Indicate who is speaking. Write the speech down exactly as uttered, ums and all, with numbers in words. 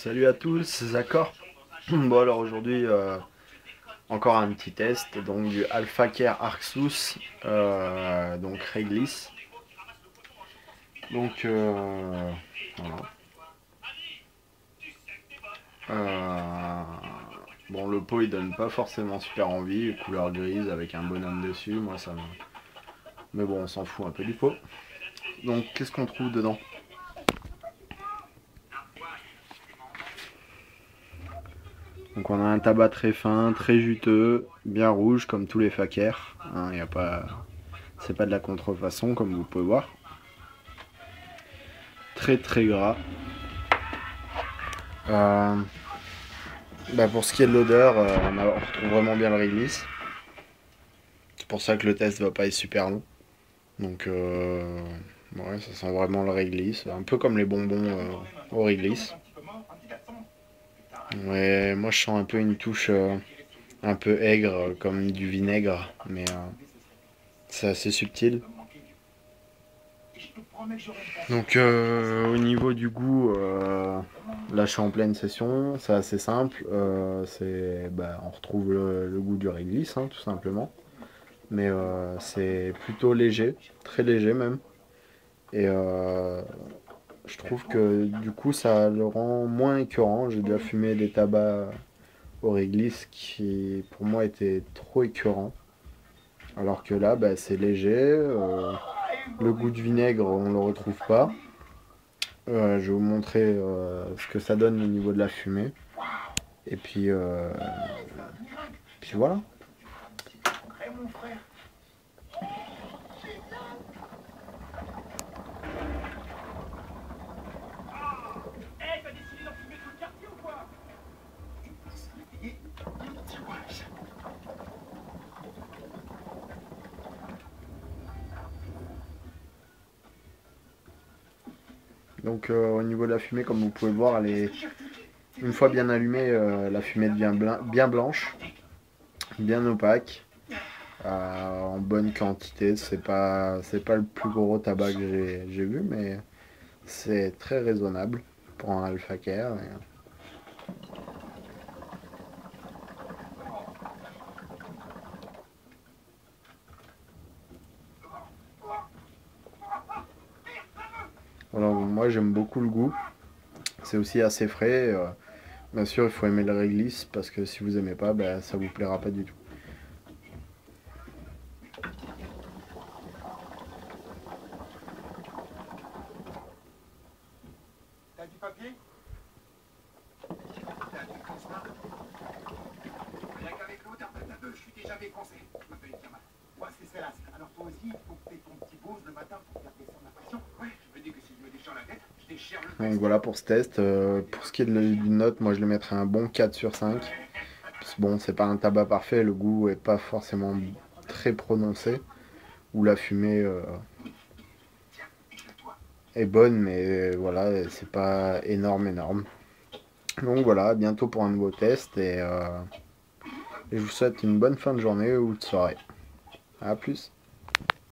Speaker 1: Salut à tous, c'est Zacor. Bon alors aujourd'hui euh, encore un petit test donc du Alpha Care Arxus euh, donc réglisse. Donc euh, voilà. Euh, bon le pot il donne pas forcément super envie, couleur grise avec un bonhomme dessus, moi ça me. Mais bon on s'en fout un peu du pot. Donc qu'est-ce qu'on trouve dedans? Donc on a un tabac très fin, très juteux, bien rouge comme tous les fakers. Hein, y a pas, c'est pas de la contrefaçon comme vous pouvez voir. Très très gras. Euh, bah pour ce qui est de l'odeur, euh, on, a- on retrouve vraiment bien le réglisse. C'est pour ça que le test va pas être super long. Donc euh, ouais, ça sent vraiment le réglisse, un peu comme les bonbons euh, au réglisse. Ouais, moi je sens un peu une touche euh, un peu aigre, comme du vinaigre, mais euh, c'est assez subtil. Donc euh, au niveau du goût, euh, là je suis en pleine session, c'est assez simple. Euh, c'est, bah, on retrouve le, le goût du réglisse, hein, tout simplement. Mais euh, c'est plutôt léger, très léger même. Et euh, je trouve que du coup ça le rend moins écœurant. J'ai déjà fumé des tabacs au réglisse qui pour moi étaient trop écœurants. Alors que là bah, c'est léger. Euh, le goût du vinaigre on le retrouve pas. Euh, je vais vous montrer euh, ce que ça donne au niveau de la fumée. Et puis, euh, puis voilà. Donc euh, au niveau de la fumée, comme vous pouvez le voir, elle est, une fois bien allumée, euh, la fumée devient bien blanche, bien opaque, euh, en bonne quantité. C'est pas, c'est pas le plus gros tabac que j'ai vu, mais c'est très raisonnable pour un Alpha Care. Et, voilà, moi j'aime beaucoup le goût. C'est aussi assez frais. Euh, bien sûr, il faut aimer le réglisse parce que si vous aimez pas, ben, ça vous plaira pas du tout.
Speaker 2: T'as du papier? T'as du costard? Rien qu'avec l'odeur de ta bœuf, je suis déjà défoncé. Je m'appelle Kamal. Moi, c'est Célas. Alors toi aussi, il faut que t'aies ton petit boost le matin pour faire descendre la pression. Ouais, je me dis que si je me déchire la tête, je déchire le test.
Speaker 1: Donc voilà pour ce test. Euh, pour ce qui est de la- d'une note, moi je le mettrais un bon quatre sur cinq. Parce que bon, c'est pas un tabac parfait, le goût est pas forcément très prononcé. Ou la fumée euh, est bonne, mais voilà, c'est pas énorme, énorme. Donc voilà, à bientôt pour un nouveau test et, euh, et je vous souhaite une bonne fin de journée ou de soirée. A plus.